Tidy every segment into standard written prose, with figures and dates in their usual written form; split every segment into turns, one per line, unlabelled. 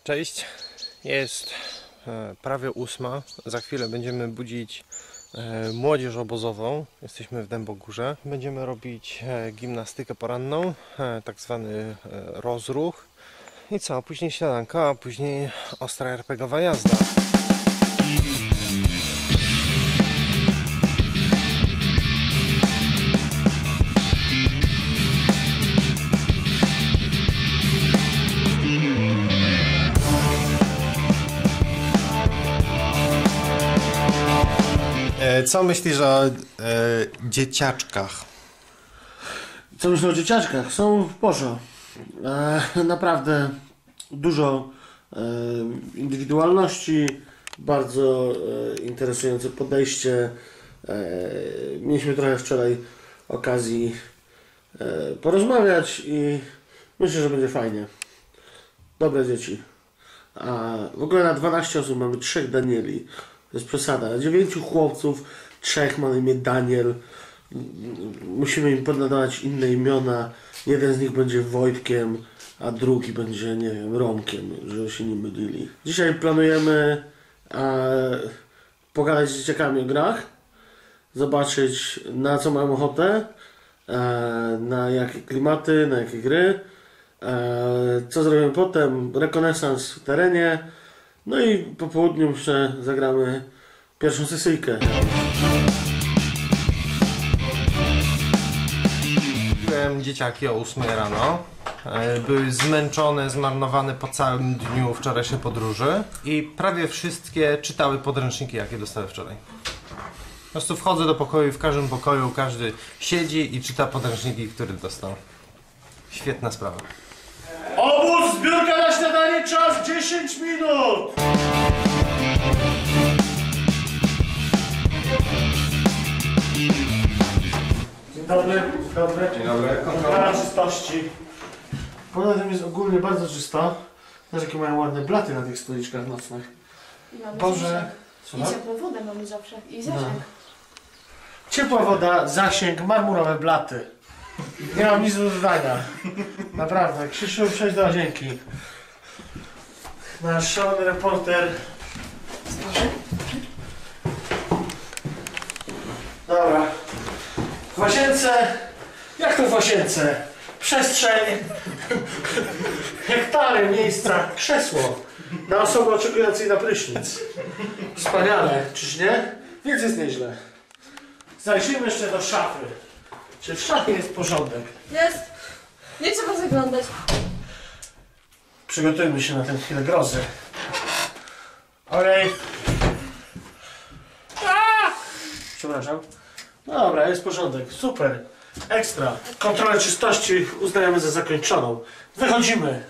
Cześć, jest prawie 8. Za chwilę będziemy budzić młodzież obozową. Jesteśmy w Dębogórze. Będziemy robić gimnastykę poranną, tak zwany rozruch. I co, później śniadanko, a później ostra RPGowa jazda. Co myślisz o dzieciaczkach?
Co myślę o dzieciaczkach? Są w porządku. Naprawdę dużo indywidualności, bardzo interesujące podejście. Mieliśmy trochę wczoraj okazji porozmawiać i myślę, że będzie fajnie. Dobre dzieci. A w ogóle na 12 osób mamy 3 Danieli. To jest przesada. Na 9 chłopców, 3 ma na imię Daniel. Musimy im podnadawać inne imiona. Jeden z nich będzie Wojtkiem, a drugi będzie, nie wiem, Romkiem, żeby się nie mylili. Dzisiaj planujemy pogadać z dzieciakami o grach, zobaczyć, na co mają ochotę, na jakie klimaty, na jakie gry, co zrobimy potem, rekonesans w terenie, no i po południu jeszcze zagramy pierwszą sesyjkę.
Byłem dzieciaki o 8 rano. Były zmęczone, zmarnowane po całym dniu wczorajszej podróży i prawie wszystkie czytały podręczniki, jakie dostały wczoraj. Po prostu wchodzę do pokoju, w każdym pokoju każdy siedzi i czyta podręczniki, które dostał. Świetna sprawa.
Obóz, zbiórka na śniadanie, czas 10 minut! Dzień dobry. Dzień dobry.
Dzień dobry.
Kontrola czystości. Poza tym jest ogólnie bardzo czysto. Znaczy, jakie mają ładne blaty na tych stoliczkach nocnych. Boże.
I ciepłą wodę mamy zawsze. I zasięg.
No. Ciepła woda, zasięg, marmurowe blaty. Nie mam nic do dodania. Naprawdę. Krzysiu, przejdź do łazienki. Nasz szalony reporter. Dobra. W łazience. Jak to w łazience? Przestrzeń. Hektary miejsca. Krzesło. Na osobę oczekującej na prysznic. Wspaniale, czyż nie? Więc jest nieźle. Zajrzyjmy jeszcze do szafy. Czy w szafie jest porządek?
Jest. Nie trzeba zaglądać.
Przygotujmy się na tę chwilę grozy. Okej. Przepraszam. Dobra, jest porządek. Super. Ekstra. Kontrolę czystości uznajemy za zakończoną. Wychodzimy.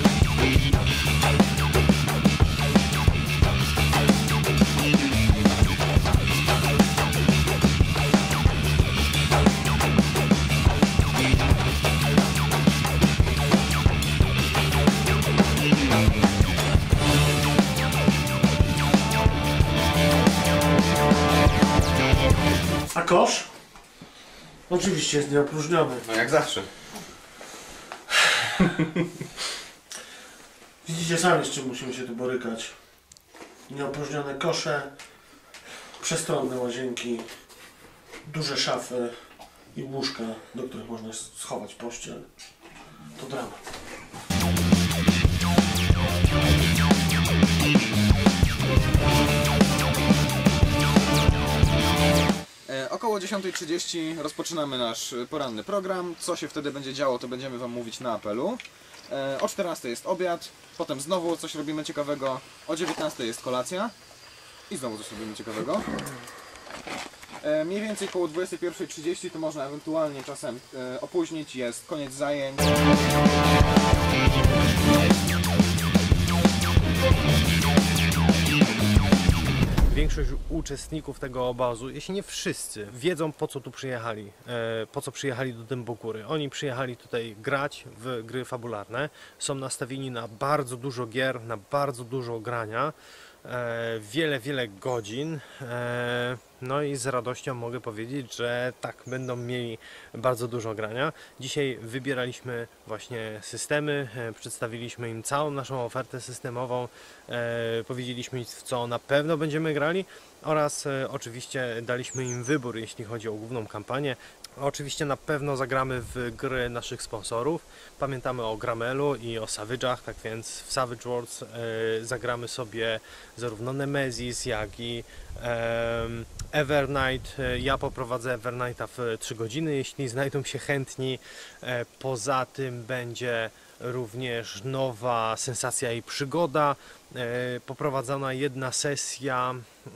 A kosz? Oczywiście jest nieopróżniony.
No jak zawsze.
Widzicie sami, z czym musimy się tu borykać. Nieopróżnione kosze, przestronne łazienki, duże szafy i łóżka, do których można schować pościel. To dramat.
Około 10:30 rozpoczynamy nasz poranny program. Co się wtedy będzie działo, to będziemy Wam mówić na apelu. O 14:00 jest obiad, potem znowu coś robimy ciekawego. O 19:00 jest kolacja i znowu coś robimy ciekawego. Mniej więcej koło 21:30 to można ewentualnie czasem opóźnić, jest koniec zajęć.
Większość uczestników tego obozu, jeśli nie wszyscy, wiedzą, po co tu przyjechali, po co przyjechali do Dębogóry. Oni przyjechali tutaj grać w gry fabularne, są nastawieni na bardzo dużo gier, na bardzo dużo grania. wiele godzin. No i z radością mogę powiedzieć, że tak, będą mieli bardzo dużo grania. Dzisiaj wybieraliśmy właśnie systemy, przedstawiliśmy im całą naszą ofertę systemową, powiedzieliśmy, w co na pewno będziemy grali oraz oczywiście daliśmy im wybór, jeśli chodzi o główną kampanię. Oczywiście na pewno zagramy w gry naszych sponsorów. Pamiętamy o Gramelu i o Savage'ach, tak więc w Savage Worlds zagramy sobie zarówno Nemesis, jak i Evernight. Ja poprowadzę Evernighta w 3 godziny, jeśli znajdą się chętni. Poza tym będzie również nowa sensacja i przygoda. Poprowadzona jedna sesja.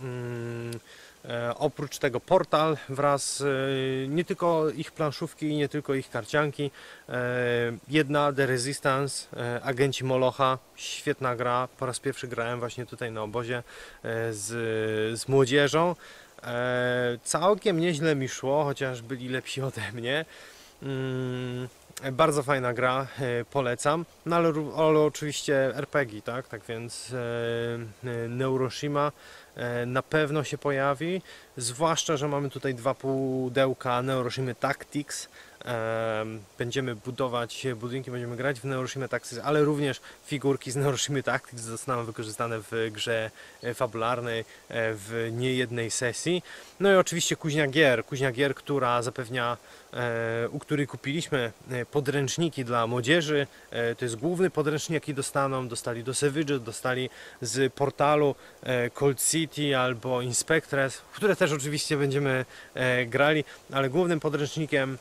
Oprócz tego portal wraz nie tylko ich planszówki, nie tylko ich karcianki. Jedna The Resistance, Agenci Molocha, świetna gra. Po raz pierwszy grałem właśnie tutaj na obozie z młodzieżą. Całkiem nieźle mi szło, chociaż byli lepsi ode mnie. Bardzo fajna gra, polecam. No ale oczywiście RPG, tak? Tak więc Neuroshima na pewno się pojawi, zwłaszcza, że mamy tutaj 2 pudełka Neuroshima Tactics. Będziemy budować budynki, będziemy grać w Neuroshima Tactics, ale również figurki z Neuroshima Tactics zostaną wykorzystane w grze fabularnej w niejednej sesji. No i oczywiście kuźnia gier, która zapewnia, u której kupiliśmy podręczniki dla młodzieży. To jest główny podręcznik, jaki dostali do Savage'u, dostali z portalu Cold City albo Inspectress, w które też oczywiście będziemy grali, ale głównym podręcznikiem,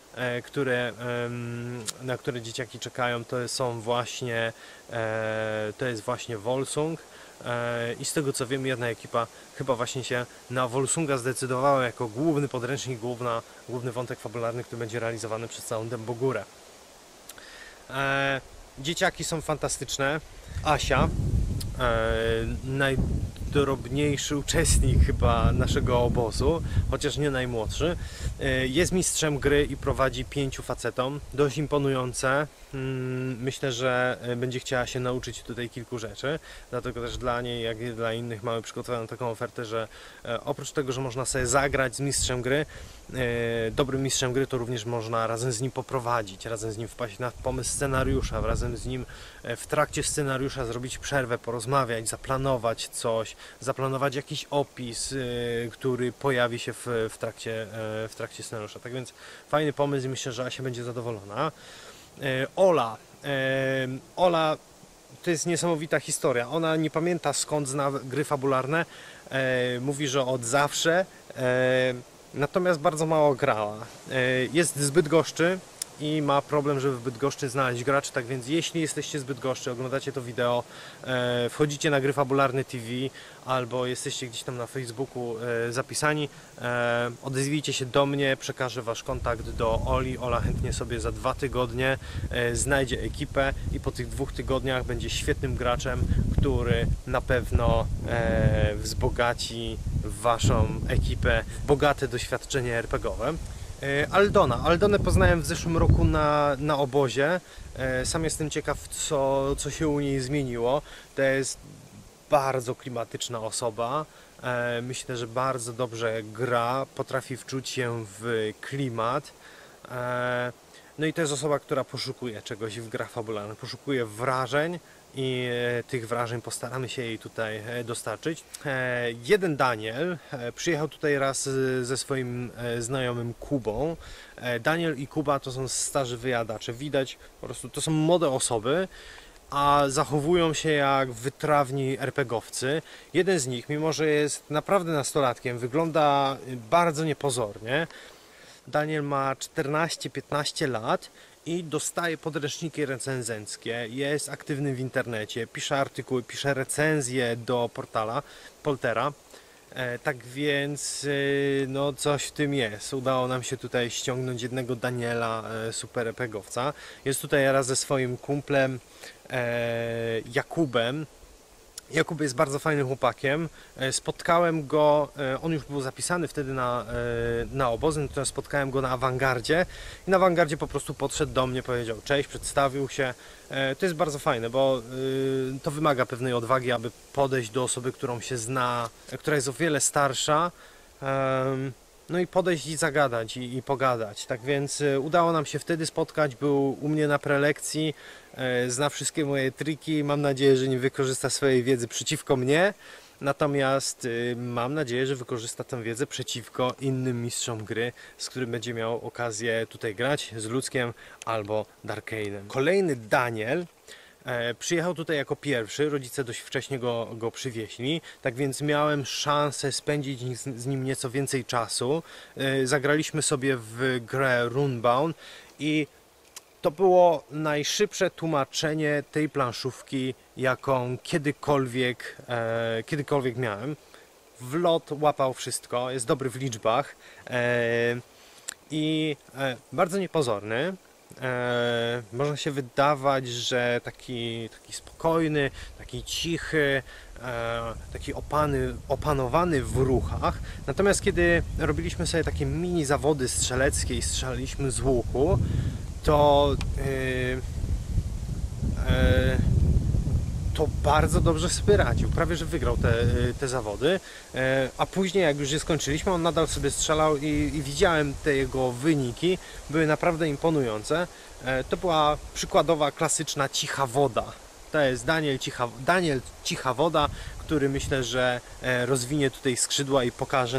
na które dzieciaki czekają, to jest właśnie Volsung. I z tego co wiem, jedna ekipa chyba właśnie się na Volsunga zdecydowała jako główny podręcznik, główny wątek fabularny, który będzie realizowany przez całą Dębogórę. Dzieciaki są fantastyczne. Asia, najdrobniejszy uczestnik chyba naszego obozu, chociaż nie najmłodszy, jest mistrzem gry i prowadzi 5 facetom, dość imponujące. Myślę, że będzie chciała się nauczyć tutaj kilku rzeczy, dlatego też dla niej, jak i dla innych mamy przygotowaną taką ofertę, że oprócz tego, że można sobie zagrać z mistrzem gry, dobrym mistrzem gry, to również można razem z nim poprowadzić, razem z nim wpaść na pomysł scenariusza, razem z nim w trakcie scenariusza zrobić przerwę, porozmawiać, zaplanować coś, zaplanować jakiś opis, który pojawi się w trakcie scenariusza. Tak więc fajny pomysł i myślę, że Asia będzie zadowolona. Ola to jest niesamowita historia. Ona nie pamięta, skąd zna gry fabularne. Mówi, że od zawsze. Natomiast bardzo mało grała. Jest z Bydgoszczy i ma problem, żeby w Bydgoszczy znaleźć graczy, tak więc jeśli jesteście z Bydgoszczy, oglądacie to wideo, wchodzicie na Gry Fabularne TV albo jesteście gdzieś tam na Facebooku zapisani, odezwijcie się do mnie, przekażę wasz kontakt do Oli. Ola chętnie sobie za 2 tygodnie znajdzie ekipę i po tych 2 tygodniach będzie świetnym graczem, który na pewno wzbogaci waszą ekipę w bogate doświadczenie RPGowe. Aldonę poznałem w zeszłym roku na obozie. Sam jestem ciekaw, co się u niej zmieniło. To jest bardzo klimatyczna osoba. Myślę, że bardzo dobrze gra, potrafi wczuć się w klimat. No i to jest osoba, która poszukuje czegoś w grach fabularnych, poszukuje wrażeń i tych wrażeń postaramy się jej tutaj dostarczyć. Jeden Daniel przyjechał tutaj raz ze swoim znajomym Kubą. Daniel i Kuba to są starzy wyjadacze, widać po prostu, to są młode osoby, a zachowują się jak wytrawni RPGowcy. Jeden z nich, mimo że jest naprawdę nastolatkiem, wygląda bardzo niepozornie. Daniel ma 14-15 lat i dostaje podręczniki recenzenckie, jest aktywny w internecie, pisze artykuły, pisze recenzje do portala Poltera. Tak więc no coś w tym jest. Udało nam się tutaj ściągnąć jednego Daniela, super RPGowca. Jest tutaj raz ze swoim kumplem Jakubem. Jakub jest bardzo fajnym chłopakiem. Spotkałem go, on już był zapisany wtedy na obozy, natomiast spotkałem go na awangardzie i na awangardzie po prostu podszedł do mnie, powiedział cześć, przedstawił się. To jest bardzo fajne, bo to wymaga pewnej odwagi, aby podejść do osoby, którą się zna, która jest o wiele starsza. No i podejść i zagadać i pogadać. Tak więc udało nam się wtedy spotkać, był u mnie na prelekcji, zna wszystkie moje triki, mam nadzieję, że nie wykorzysta swojej wiedzy przeciwko mnie, natomiast mam nadzieję, że wykorzysta tę wiedzę przeciwko innym mistrzom gry, z którym będzie miał okazję tutaj grać, z Luckiem albo Darkane'em. Kolejny Daniel przyjechał tutaj jako pierwszy, rodzice dość wcześnie go przywieźli, tak więc miałem szansę spędzić z nim nieco więcej czasu. Zagraliśmy sobie w grę Runebound i to było najszybsze tłumaczenie tej planszówki, jaką kiedykolwiek miałem. W lot łapał wszystko, jest dobry w liczbach i bardzo niepozorny. Można się wydawać, że taki spokojny, taki cichy, taki opanowany w ruchach. Natomiast kiedy robiliśmy sobie takie mini zawody strzeleckie i strzelaliśmy z łuku, to bardzo dobrze sobie radził. Prawie że wygrał te zawody, a później jak już je skończyliśmy, on nadal sobie strzelał i widziałem te jego wyniki, były naprawdę imponujące. To była przykładowa, klasyczna cicha woda. To jest Daniel Cicha Woda, który myślę, że rozwinie tutaj skrzydła i pokaże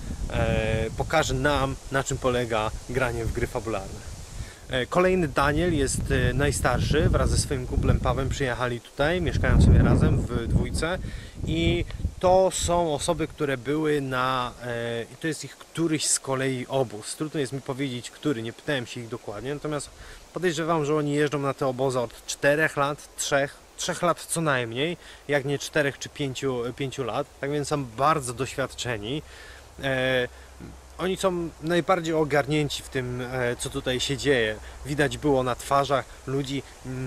nam, na czym polega granie w gry fabularne. Kolejny Daniel jest najstarszy, wraz ze swoim kumplem Pawłem przyjechali tutaj, mieszkają sobie razem w dwójce i to są osoby, które były i to jest ich któryś z kolei obóz. Trudno jest mi powiedzieć, który, nie pytałem się ich dokładnie, natomiast podejrzewam, że oni jeżdżą na te obozy od 4 lat, 3 lat co najmniej, jak nie 4 czy 5 lat, tak więc są bardzo doświadczeni. Oni są najbardziej ogarnięci w tym, co tutaj się dzieje. Widać było na twarzach ludzi,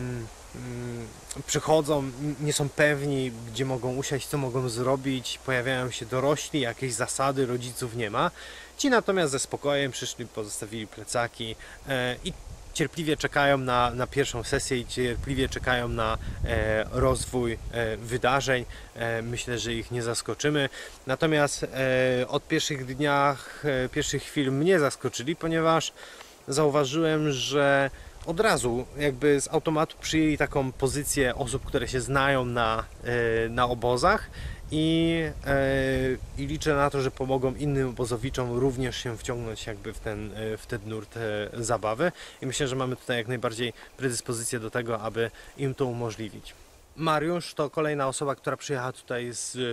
przychodzą, nie są pewni, gdzie mogą usiąść, co mogą zrobić, pojawiają się dorośli, jakieś zasady, rodziców nie ma. Ci natomiast ze spokojem przyszli, pozostawili plecaki i cierpliwie czekają na pierwszą sesję i cierpliwie czekają na rozwój wydarzeń. Myślę, że ich nie zaskoczymy. Natomiast od pierwszych chwil mnie zaskoczyli, ponieważ zauważyłem, że od razu jakby z automatu przyjęli taką pozycję osób, które się znają na obozach i liczę na to, że pomogą innym obozowiczom również się wciągnąć jakby w ten nurt zabawy i myślę, że mamy tutaj jak najbardziej predyspozycję do tego, aby im to umożliwić. Mariusz to kolejna osoba, która przyjechała tutaj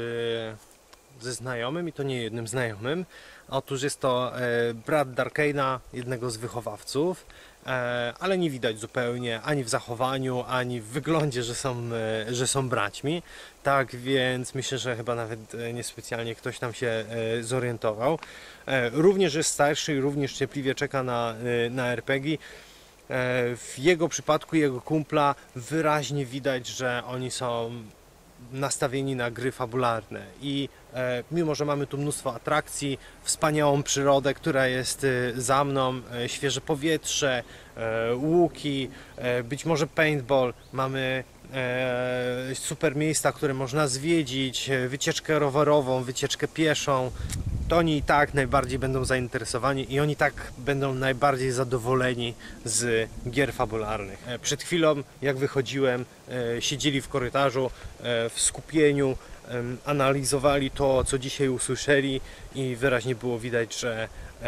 ze znajomym i to nie jednym znajomym. Otóż jest to brat Darkane'a, jednego z wychowawców, ale nie widać zupełnie ani w zachowaniu, ani w wyglądzie, że są braćmi. Tak więc myślę, że chyba nawet niespecjalnie ktoś tam się zorientował. Również jest starszy i również cierpliwie czeka na RPG. W jego przypadku, jego kumpla, wyraźnie widać, że oni są nastawieni na gry fabularne i mimo, że mamy tu mnóstwo atrakcji, wspaniałą przyrodę, która jest za mną, świeże powietrze, łuki, być może paintball, mamy super miejsca, które można zwiedzić, wycieczkę rowerową, wycieczkę pieszą, to oni i tak najbardziej będą zainteresowani i oni tak będą najbardziej zadowoleni z gier fabularnych. Przed chwilą, jak wychodziłem, siedzieli w korytarzu w skupieniu, analizowali to, co dzisiaj usłyszeli i wyraźnie było widać, że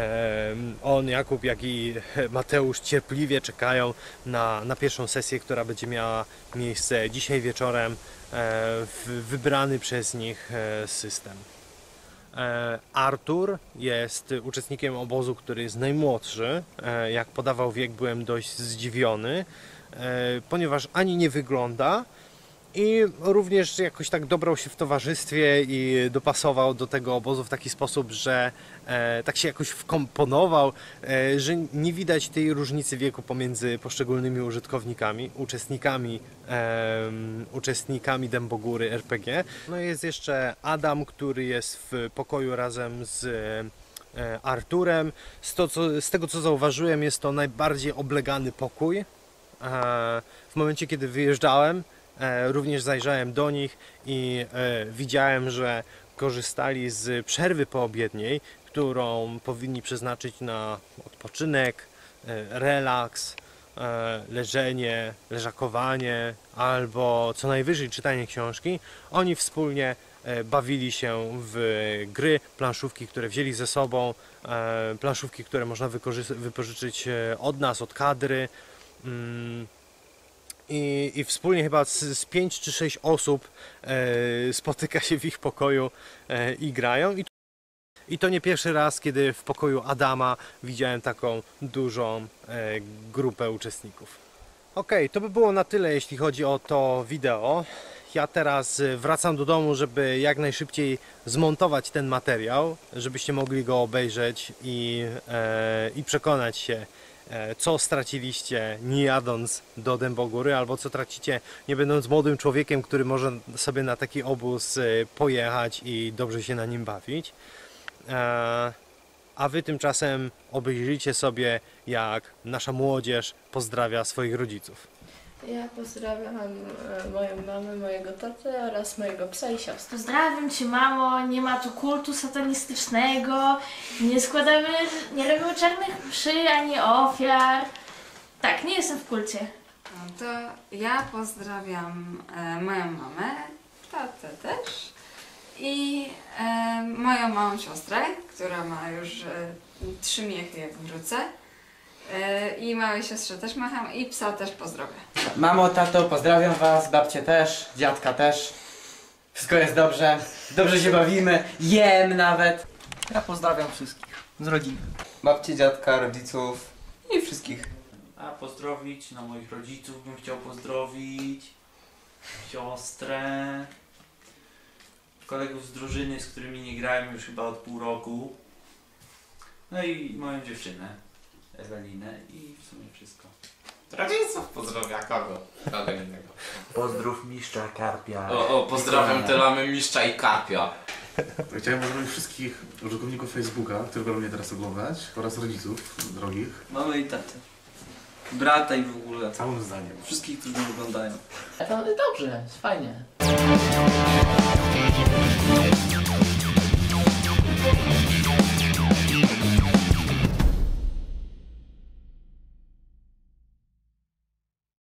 Jakub, jak i Mateusz cierpliwie czekają na pierwszą sesję, która będzie miała miejsce dzisiaj wieczorem w wybrany przez nich system. Artur jest uczestnikiem obozu, który jest najmłodszy. Jak podawał wiek, byłem dość zdziwiony, ponieważ ani nie wygląda, I również jakoś tak dobrał się w towarzystwie i dopasował do tego obozu w taki sposób, że tak się jakoś wkomponował, że nie widać tej różnicy wieku pomiędzy poszczególnymi uczestnikami Dębogóry RPG. No i jest jeszcze Adam, który jest w pokoju razem z Arturem. Z tego co zauważyłem, jest to najbardziej oblegany pokój. W momencie kiedy wyjeżdżałem, również zajrzałem do nich i widziałem, że korzystali z przerwy poobiedniej, którą powinni przeznaczyć na odpoczynek, relaks, leżenie, leżakowanie albo co najwyżej czytanie książki. Oni wspólnie bawili się w gry, planszówki, które wzięli ze sobą, planszówki, które można wypożyczyć od nas, od kadry. I wspólnie chyba z 5 czy 6 osób spotyka się w ich pokoju i grają. I to nie pierwszy raz, kiedy w pokoju Adama widziałem taką dużą grupę uczestników. Ok, to by było na tyle, jeśli chodzi o to wideo. Ja teraz wracam do domu, żeby jak najszybciej zmontować ten materiał, żebyście mogli go obejrzeć i przekonać się, co straciliście nie jadąc do Dębogóry, albo co tracicie nie będąc młodym człowiekiem, który może sobie na taki obóz pojechać i dobrze się na nim bawić. A wy tymczasem obejrzyjcie sobie, jak nasza młodzież pozdrawia swoich rodziców.
Ja pozdrawiam moją mamę, mojego tatę oraz mojego psa i siostrę.
Pozdrawiam cię, mamo, nie ma tu kultu satanistycznego, nie robimy czarnych mszy ani ofiar. Tak, nie jestem w kulcie.
No to ja pozdrawiam moją mamę, tatę też i moją małą siostrę, która ma już 3 miechy jak wrócę. I małej siostrze też macham i psa też pozdrowię.
Mamo, tato, pozdrawiam was, babcie też, dziadka też. Wszystko jest dobrze, dobrze się bawimy, jem nawet.
Ja pozdrawiam wszystkich z rodziny.
Babci, dziadka, rodziców i wszystkich.
A pozdrowić, no moich rodziców bym chciał pozdrowić, siostrę, kolegów z drużyny, z którymi nie grałem już chyba od pół roku. No i moją dziewczynę, Ewelinę i w sumie wszystko.
Rodziców pozdrawia kogo? Kogo innego.
Pozdrów mistrza Karpia.
Pozdrawiam te lamy mistrza i Karpia.
Chciałem pozdrowić wszystkich użytkowników Facebooka, którzy będą mnie teraz oglądać, oraz rodziców drogich.
Mamy i tatę. Brata i w ogóle.
Całym zdaniem.
Wszystkich, którzy mnie oglądają.
Dobrze, jest fajnie.